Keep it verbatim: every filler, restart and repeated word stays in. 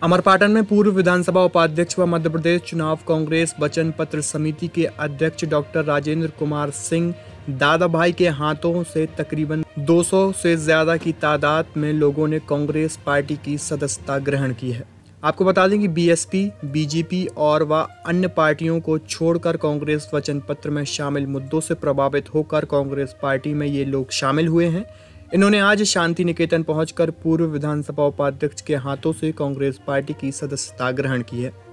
अमरपाटन में पूर्व विधानसभा उपाध्यक्ष व मध्य प्रदेश चुनाव कांग्रेस वचन पत्र समिति के अध्यक्ष डॉक्टर राजेंद्र कुमार सिंह दादाभाई के हाथों से तकरीबन दो सौ से ज्यादा की तादाद में लोगों ने कांग्रेस पार्टी की सदस्यता ग्रहण की है। आपको बता दें कि बीएसपी, बीजेपी और व अन्य पार्टियों को छोड़कर कांग्रेस वचन पत्र में शामिल मुद्दों से प्रभावित होकर कांग्रेस पार्टी में ये लोग शामिल हुए हैं। इन्होंने आज शांति निकेतन पहुंचकर पूर्व विधानसभा उपाध्यक्ष के हाथों से कांग्रेस पार्टी की सदस्यता ग्रहण की है।